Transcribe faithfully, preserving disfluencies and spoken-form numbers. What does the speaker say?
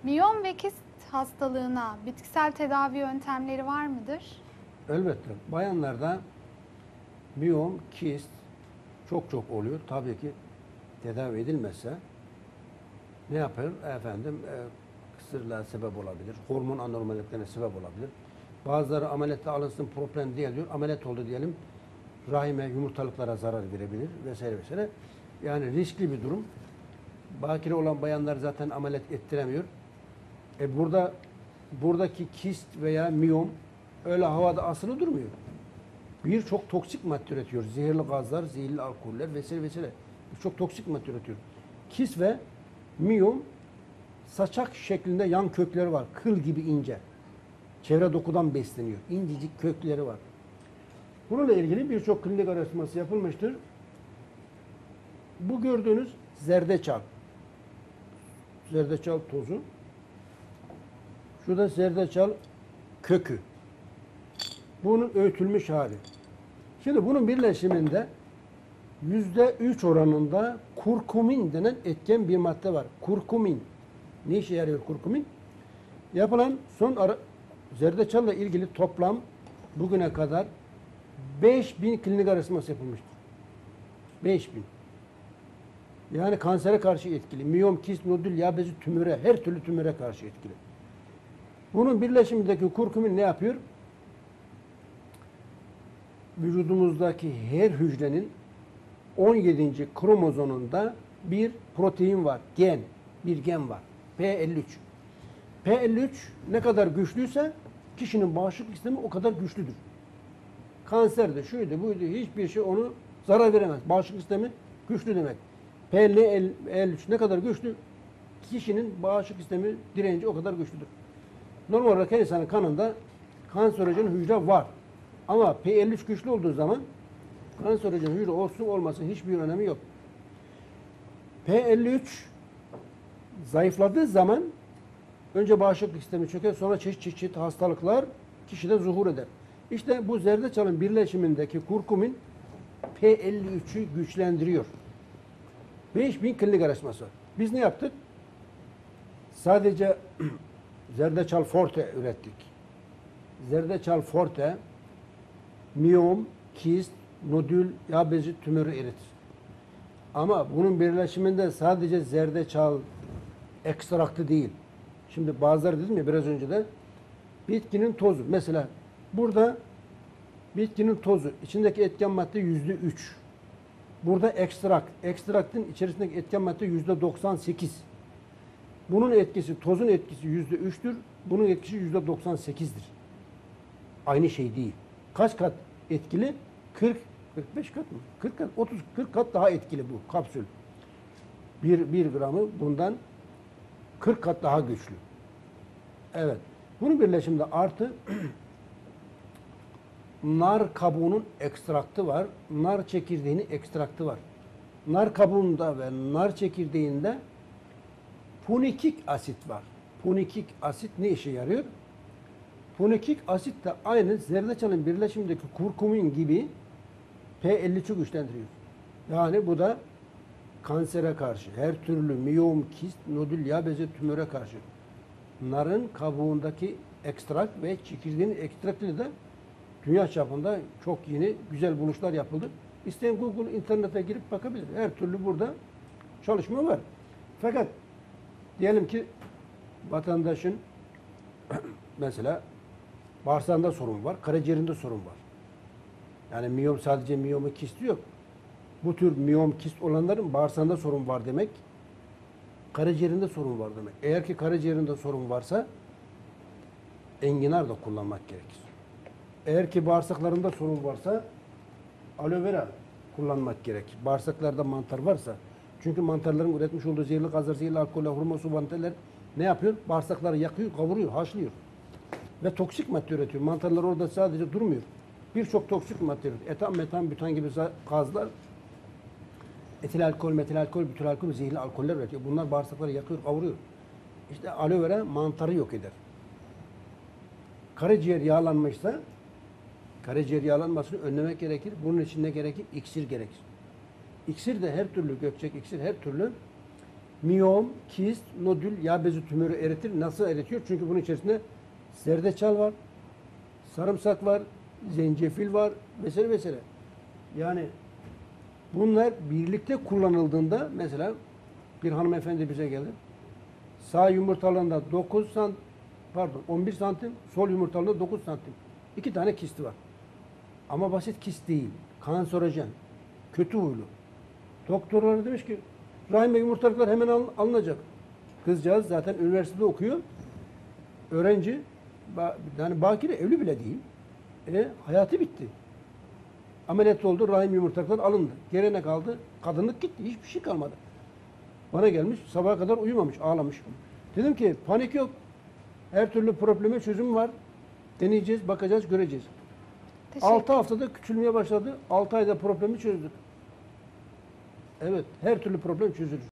Miyom ve kist hastalığına bitkisel tedavi yöntemleri var mıdır? Elbette. Bayanlarda miyom, kist çok çok oluyor. Tabii ki tedavi edilmezse ne yapar? Efendim e, kısırlığa sebep olabilir. Hormon anormalliklerine sebep olabilir. Bazıları ameliyatta alınsın problem diye diyor. Ameliyat oldu diyelim. Rahime, yumurtalıklara zarar verebilir vesaire vesaire. Yani riskli bir durum. Bakire olan bayanlar zaten ameliyat ettiremiyor. E burada buradaki kist veya miyom öyle havada asılı durmuyor. Birçok toksik madde üretiyor. Zehirli gazlar, zehirli alkoller vesaire vesaire. Birçok toksik madde üretiyor. Kist ve miyom saçak şeklinde yan kökleri var. Kıl gibi ince. Çevre dokudan besleniyor. İncecik kökleri var. Bununla ilgili birçok klinik araştırması yapılmıştır. Bu gördüğünüz zerdeçal. Zerdeçal tozu. Şurada zerdeçal kökü. Bunun öğütülmüş hali. Şimdi bunun birleşiminde yüzde üç oranında kurkumin denen etken bir madde var. Kurkumin. Ne işe yarıyor kurkumin? Yapılan son ara, zerdeçalla ilgili toplam bugüne kadar beş bin klinik araştırması yapılmıştır. beş bin. Yani kansere karşı etkili. Miyom, kist, nodül, yağ bezi, tümöre, her türlü tümöre karşı etkili. Bunun birleşimindeki kurkumin ne yapıyor? Vücudumuzdaki her hücrenin on yedinci kromozomunda bir protein var. Gen. Bir gen var. P elli üç. P elli üç ne kadar güçlüyse kişinin bağışıklık sistemi o kadar güçlüdür. Kanserde, şuydu, buydu, hiçbir şey onu zarar veremez. Bağışıklık sistemi güçlü demek. P elli üç ne kadar güçlü, kişinin bağışıklık sistemi direnci o kadar güçlüdür. Normal olarak her insanın kanında kanserojen hücre var. Ama P elli üç güçlü olduğu zaman kanserojen hücre olsun olmasın hiçbir önemi yok. P elli üç zayıfladığı zaman önce bağışıklık sistemi çöker, sonra çeşit çeşit hastalıklar kişide zuhur eder. İşte bu zerdeçalın birleşimindeki kurkumin P elli üçü güçlendiriyor. beş bin klinik araştırması. Biz ne yaptık? Sadece zerdeçal forte ürettik. Zerdeçal forte miyom, kist, nodül, yağ bezi tümörü eritir. Ama bunun birleşiminde sadece zerdeçal ekstraktı değil. Şimdi bazıları dedim ya biraz önce de bitkinin tozu. Mesela burada bitkinin tozu. İçindeki etken madde yüzde üç. Burada ekstrakt. Ekstraktın içerisindeki etken madde yüzde doksan sekiz. Bunun etkisi, tozun etkisi yüzde üçtür. Bunun etkisi yüzde doksan sekizdir. Aynı şey değil. Kaç kat etkili? kırk, kırk beş kat mı? kırk kat, otuz, kırk kat daha etkili bu kapsül. Bir, bir gramı bundan kırk kat daha güçlü. Evet. Bunun birleşiminde artı nar kabuğunun ekstraktı var. Nar çekirdeğinin ekstraktı var. Nar kabuğunda ve nar çekirdeğinde punikik asit var. Punikik asit ne işe yarıyor? Punikik asit de aynı zerdeçalın birleşimindeki kurkumin gibi P elli üçü güçlendiriyor. Yani bu da kansere karşı, her türlü miyom, kist, nodül, yağ bezi, tümöre karşı. Narın kabuğundaki ekstrak ve çekirdeğinin ekstraktıyla da dünya çapında çok yeni güzel buluşlar yapıldı. İsteyen Google internete girip bakabilir. Her türlü burada çalışma var. Fakat diyelim ki vatandaşın mesela bağırsağında sorun var, karaciğerinde sorun var. Yani miyom sadece miyomu kisti yok. Bu tür miyom kist olanların bağırsağında sorun var demek, karaciğerinde sorun var demek. Eğer ki karaciğerinde sorun varsa enginar da kullanmak gerekir. Eğer ki bağırsaklarında sorun varsa aloe vera kullanmak gerekir. Bağırsaklarda mantar varsa, çünkü mantarların üretmiş olduğu zehirli gazlar, zehirli alkoller, hormon substanteler ne yapıyor? Bağırsakları yakıyor, kavuruyor, haşlıyor. Ve toksik madde üretiyor. Mantarlar orada sadece durmuyor. Birçok toksik madde üretiyor. Etan, metan, bütan gibi gazlar, etil alkol, metil alkol, bütil alkol, zehirli alkoller üretiyor. Bunlar bağırsakları yakıyor, kavuruyor. İşte aloe vera mantarı yok eder. Karaciğer yağlanmışsa karaciğer yağlanmasını önlemek gerekir. Bunun için ne gerekir? İksir gerekir. İksir de her türlü gökçek iksir, her türlü miyom, kist, nodül, yağ bezi tümörü eritir. Nasıl eritiyor? Çünkü bunun içerisinde zerdeçal var, sarımsak var, zencefil var vesaire vesaire. Yani bunlar birlikte kullanıldığında mesela bir hanımefendi bize gelir. Sağ yumurtalığında dokuz santim, pardon on bir santim, sol yumurtalığında dokuz santim. İki tane kisti var. Ama basit kist değil. Kanserojen. Kötü huylu. Doktorlar demiş ki rahim ve yumurtalıklar hemen al- alınacak. Kızcağız zaten üniversitede okuyor. Öğrenci. Ba- Yani bakire evli bile değil. E, hayatı bitti. Ameliyat oldu. Rahim yumurtalıklar alındı. Geriye ne kaldı? Kadınlık gitti. Hiçbir şey kalmadı. Bana gelmiş. Sabaha kadar uyumamış. Ağlamış. Dedim ki panik yok. Her türlü probleme çözüm var. Deneyeceğiz, bakacağız, göreceğiz. Teşekkür altı haftada küçülmeye başladı. altı ayda problemi çözdük. Evet, her türlü problem çözülür.